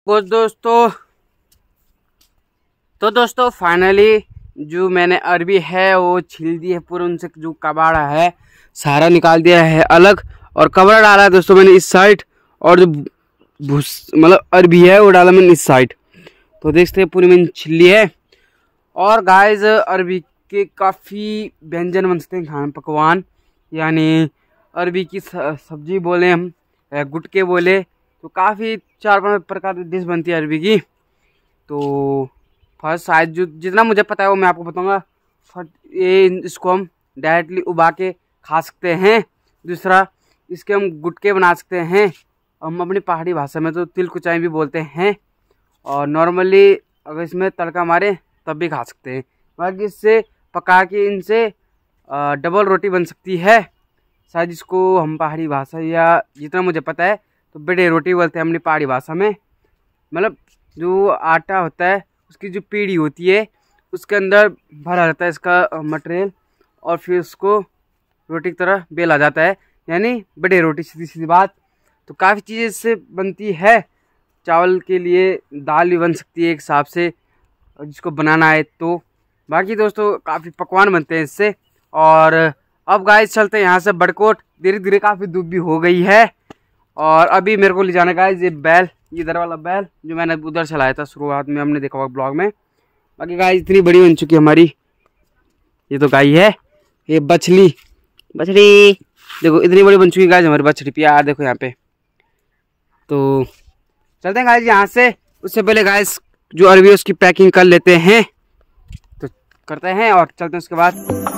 कुछ दोस्तों फाइनली जो मैंने अरबी है वो छील दी है पूरा, उनसे जो कबाड़ा है सारा निकाल दिया है अलग और कबाड़ा डाला है दोस्तों मैंने इस साइड, और जो मतलब अरबी है वो डाला मैंने इस साइड। तो देखते हैं पूरी मैंने छील ली है। और गाइस अरबी के काफ़ी व्यंजन बन सकते हैं, खाना पकवान, यानी अरबी की सब्जी बोले हम, गुटके बोले, तो काफ़ी 4-5 प्रकार की डिश बनती है अरबी की। तो फर्स्ट शायद जो जितना मुझे पता है वो मैं आपको बताऊंगा। इसको हम डायरेक्टली उबा के खा सकते हैं। दूसरा, इसके हम गुटके बना सकते हैं, हम अपनी पहाड़ी भाषा में तो तिल कुचाई भी बोलते हैं। और नॉर्मली अगर इसमें तड़का मारे तब भी खा सकते हैं। बाकी इससे पका के इनसे डबल रोटी बन सकती है, शायद इसको हम पहाड़ी भाषा या जितना मुझे पता है तो बड़े रोटी बोलते हैं अपनी पहाड़ी भाषा में। मतलब जो आटा होता है उसकी जो पीढ़ी होती है उसके अंदर भरा रहता है इसका मटेरियल, और फिर उसको रोटी की तरह बेला जाता है, यानी बड़े रोटी, सीधी सीधी बात। तो काफ़ी चीज़ें इससे बनती है। चावल के लिए दाल भी बन सकती है एक हिसाब से जिसको बनाना है तो। बाकी दोस्तों काफ़ी पकवान बनते हैं इससे। और अब गाइस चलते हैं यहाँ से बड़कोट। धीरे धीरे काफ़ी धूप भी हो गई है और अभी मेरे को ले जाना गाइस ये बैल, इधर वाला बैल जो मैंने उधर चलाया था शुरुआत में, हमने देखा हुआ ब्लॉग में। बाकी गाइस इतनी बड़ी बन चुकी है हमारी ये तो गाय है, ये बछड़ी देखो इतनी बड़ी बन चुकी है गाइस हमारी बछड़ी, प्यार देखो यहाँ पे। तो चलते हैं गाइस यहाँ से। उससे पहले गाइस जो अरबी है उसकी पैकिंग कर लेते हैं, तो करते हैं और चलते हैं उसके बाद।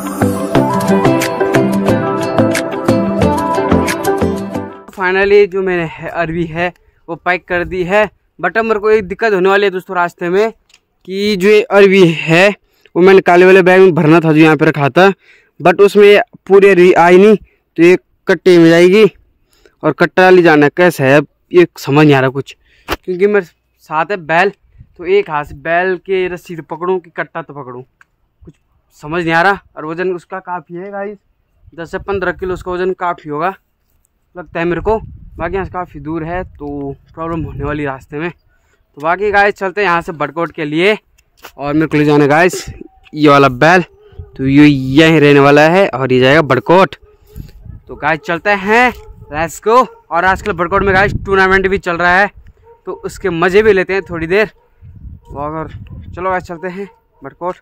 फाइनली जो मैंने अरबी है वो पैक कर दी है। बट अब मेरे को एक दिक्कत होने वाली है दोस्तों रास्ते में, कि जो ये अरबी है वो मैंने काले वाले बैग में भरना था जो यहाँ पे रखा था, बट उसमें पूरी अरबी आई नहीं, तो ये कट्टे में जाएगी और कट्टा ले जाना कैसे है अब ये समझ नहीं आ रहा कुछ, क्योंकि मेरे साथ है बैल। तो एक हाथ से बैल के रस्सी तो पकड़ूँ कि कट्टा तो पकड़ूँ, कुछ समझ नहीं आ रहा। और वज़न उसका काफ़ी है गाइस, 10 से 15 किलो उसका वज़न काफ़ी होगा लगता है मेरे को। बाकी यहाँ से काफ़ी दूर है तो प्रॉब्लम होने वाली रास्ते में। तो बाकी गाइस चलते हैं यहाँ से बड़कोट के लिए, और मेरे को ले जाना गाइस ये वाला बैल, तो ये यहीं रहने वाला है और ये जाएगा बड़कोट। तो गाइस चलते हैं, लेट्स गो। और आजकल बड़कोट में गाइस टूर्नामेंट भी चल रहा है तो उसके मज़े भी लेते हैं थोड़ी देर। और चलो गाइस चलते हैं बड़कोट।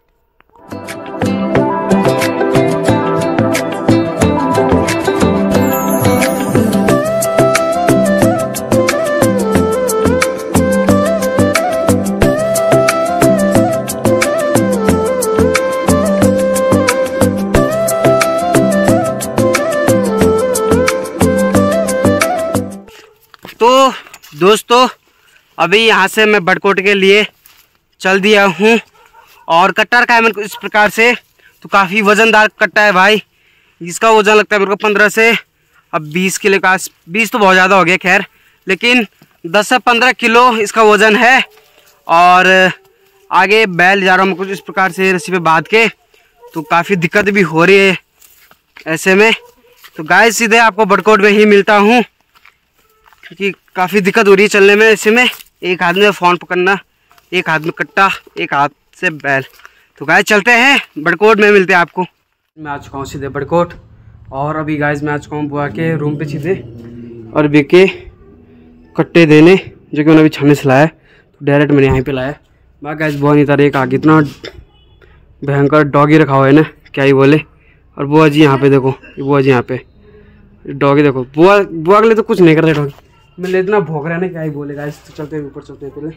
तो दोस्तों अभी यहाँ से मैं बड़कोट के लिए चल दिया हूँ, और कट्टा रखा है मेरे को इस प्रकार से। तो काफ़ी वज़नदार कट्टा है भाई, जिसका वज़न लगता है मेरे को 15 से अब 20 किलो का, 20 तो बहुत ज़्यादा हो गया खैर, लेकिन 10 से 15 किलो इसका वज़न है। और आगे बैल जा रहा हूँ मैं कुछ इस प्रकार से रस्सी पे बांध के, तो काफ़ी दिक्कत भी हो रही है ऐसे में। तो गाइस सीधे आपको बड़कोट में ही मिलता हूँ, क्योंकि काफ़ी दिक्कत हो रही है चलने में। ऐसे में एक हाथ में फ़ोन पकड़ना, एक हाथ में कट्टा, एक हाथ से बैल। तो गाइस चलते हैं बड़कोट में, मिलते हैं आपको। मैं आ चुका हूँ सीधे बड़कोट, और अभी गाइस मैं आ चुका हूँ बुआ के रूम पे सीधे अरबी के कट्टे देने, जो कि उन्होंने अभी छानने से लाया, तो डायरेक्ट मैंने यहाँ पे लाया। बाकी गाइस बुआ नहीं तारे एक आगे इतना भयंकर डॉगी रखा हुआ है ना, क्या ही बोले। और बुआ जी यहाँ पे देखो, बुआ जी यहाँ पे डॉगी देखो, बुआ के लिए तो कुछ नहीं कर रहे डॉगी, मेरे इतना भौंक रहा है ना, क्या ही बोलेगा। तो चलते हैं ऊपर, चलते हैं पहले।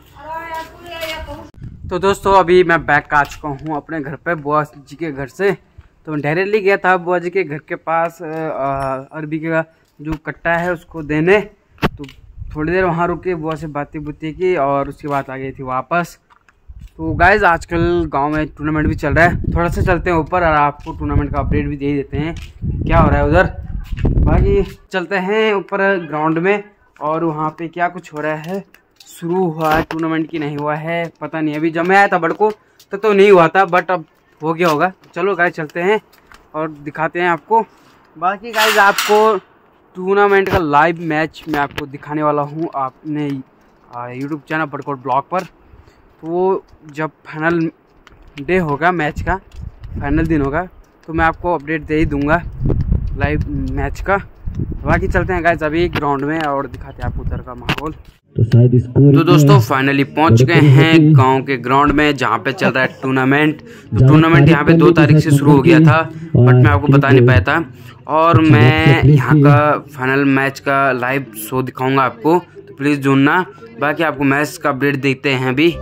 तो दोस्तों अभी मैं बैक आ चुका हूँ अपने घर पे बुआ जी के घर से। तो मैं डायरेक्टली गया था बुआ जी के घर के पास अरबी का जो कट्टा है उसको देने। तो थोड़ी देर वहाँ रुके, बुआ से बातें बुतें की, और उसके बाद आ गई थी वापस। तो गाइज आजकल गांव में टूर्नामेंट भी चल रहा है, थोड़ा सा चलते हैं ऊपर और आपको टूर्नामेंट का अपडेट भी दे देते हैं क्या हो रहा है उधर। बाकी चलते हैं ऊपर ग्राउंड में, और वहाँ पे क्या कुछ हो रहा है, शुरू हुआ है टूर्नामेंट की नहीं हुआ है पता नहीं। अभी जब मैं आया था बड़को तो नहीं हुआ था, बट अब हो गया होगा। चलो गाइज चलते हैं और दिखाते हैं आपको। बाकी गाइज आपको टूर्नामेंट का लाइव मैच मैं आपको दिखाने वाला हूँ। आपने यूट्यूब चैनल बड़कोट ब्लॉग पर। तो वो जब फाइनल डे होगा, मैच का फाइनल दिन होगा, तो मैं आपको अपडेट दे ही दूंगा लाइव मैच का। बाकी चलते हैं गाइस अभी ग्राउंड में और दिखाते हैं आपको उधर का माहौल। तो दोस्तों फाइनली पहुंच गए हैं गांव के ग्राउंड में जहां पे चल रहा है टूर्नामेंट। तो टूर्नामेंट यहां पे 2 तारीख से शुरू हो गया था, बट मैं आपको बता नहीं पाया था। और मैं यहां का फाइनल मैच का लाइव शो दिखाऊंगा आपको, तो प्लीज़ जुड़ना। बाकी आपको मैच का अपडेट देखते हैं अभी।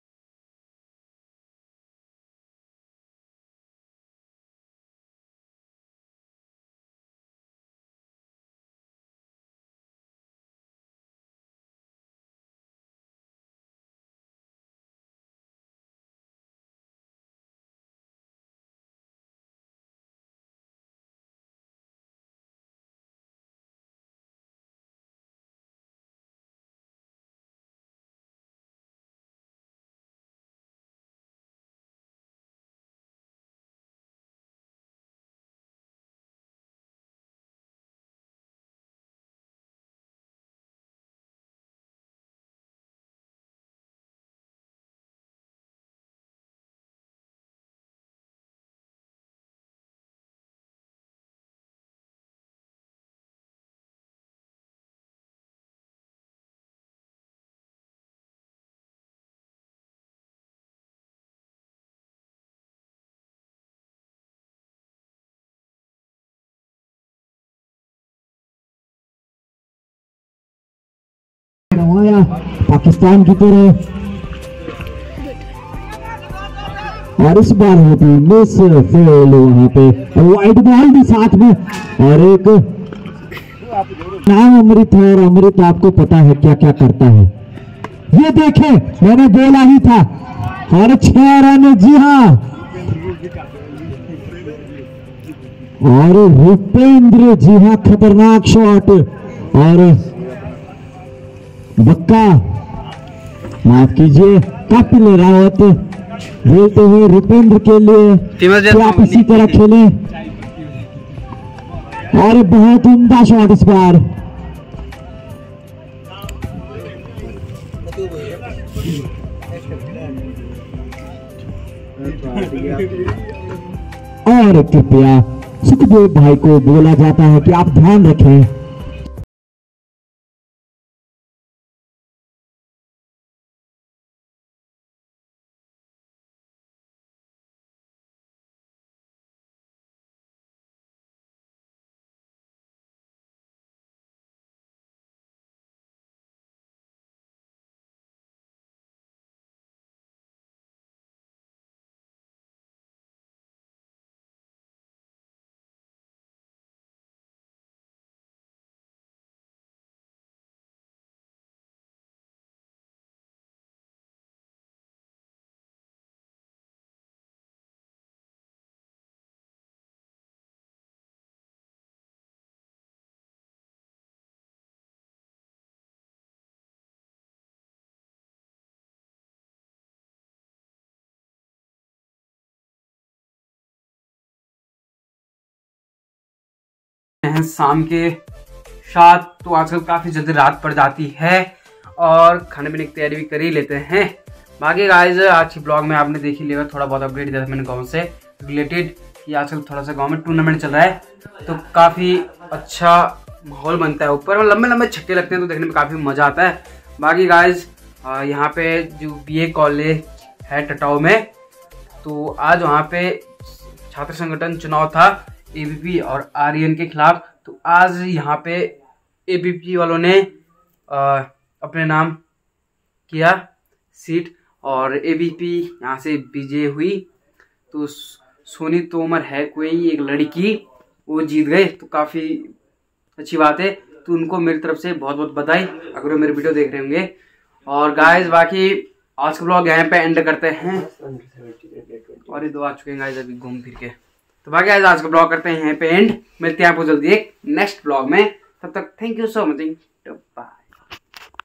पाकिस्तान की तरह, और इस बार होती मिस फेल वहां पे, वाइट बॉल भी साथ में। और एक नाम अमृत है, और अमृत आपको पता है क्या क्या करता है। ये देखें, मैंने बोला ही था। और 6 रन, जी हाँ। और रुपेंद्र, जी हाँ, खतरनाक शॉट। और बक्का, माफ कीजिए, कपिल रावत बोलते हुए रुपेंद्र के लिए आप इसी तरह खेलें। और बहुत उम्दा शॉट इस बार। और कृपया सुखदेव भाई को बोला जाता है कि आप ध्यान रखें। शाम के 7, तो आजकल काफ़ी जल्दी रात पड़ जाती है और खाने पीने की तैयारी भी कर ही लेते हैं। बाकी गाइस आज की ब्लॉग में आपने देख ही लिया, थोड़ा बहुत अपडेट दिया था मैंने गांव से रिलेटेड कि आजकल थोड़ा सा गांव में टूर्नामेंट चल रहा है, तो काफ़ी अच्छा माहौल बनता है। ऊपर लंबे लंबे छक्के लगते हैं तो देखने में काफ़ी मज़ा आता है। बाकी गाइस यहाँ पे जो BA कॉलेज है टटाऊ में, तो आज वहाँ पे छात्र संगठन चुनाव था ABP और REN के खिलाफ। तो आज यहाँ पे ABP वालों ने अपने नाम किया सीट और ABP यहाँ से विजय हुई। तो सोनी तोमर है कोई एक लड़की, वो जीत गए, तो काफ़ी अच्छी बात है। तो उनको मेरी तरफ से बहुत बहुत बधाई अगर वो मेरे वीडियो देख रहे होंगे। और गाइस बाकी आज का ब्लॉग यहाँ पे एंड करते हैं। और ये 2 आ चुके हैं गाइस अभी घूम फिर के। तो बाकी आज का ब्लॉग करते हैं यहाँ पे एंड। मिलते हैं आपको जल्दी एक नेक्स्ट ब्लॉग में, तब तक थैंक यू सो मच।